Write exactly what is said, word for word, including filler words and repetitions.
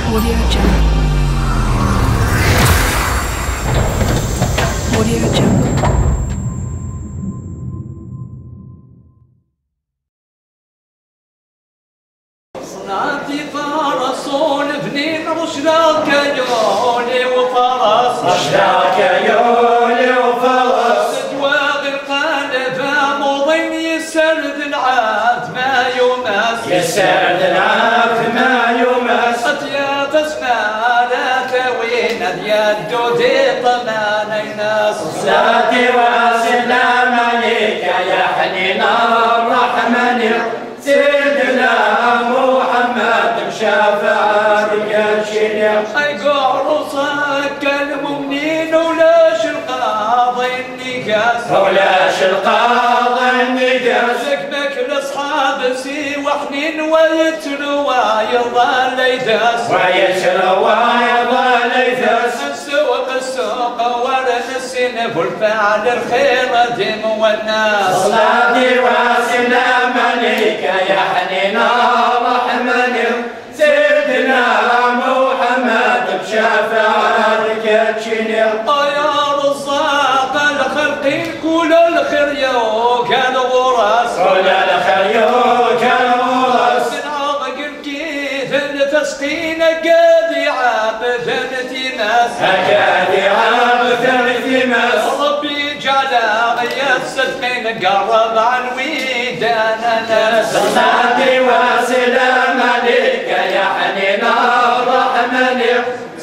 Audio Jungle. Audio Jungle. صنعتي فرسون بنين رشدك يولي وفرس رشدك يولي وفرس سجواغ القلب مضين يسرد العاد ما يمس يسرد العاد ما يمس يا تسمالك وين اليد دي طمانينا صلاتي وسلام عليك يا حنين الرحمن سيدنا محمد مشافع الشنيع قرصك المؤمنين ولاش القاضي النقاس ولاش القاضي النقاس زكمك لاصحاب سي وحنين ويتلوى يظل يداس ويتلوى يظل يداس السوق السوق ورث السنف والفعل الخير دم والناس صلاتي وسلام عليك يا حنين الرحمن سيدنا محمد بشفاعتك تشنيع يا رزاق الخلق كل الخير يوكل غراس كل الخير يوكل غراس العاق الكيف تسقين قد عابد التماس قد عابد التماس ربي جعل غياث صدقين قرب عن ويدانا ناس صلاتي وسلام عليك يا حنين الرحمن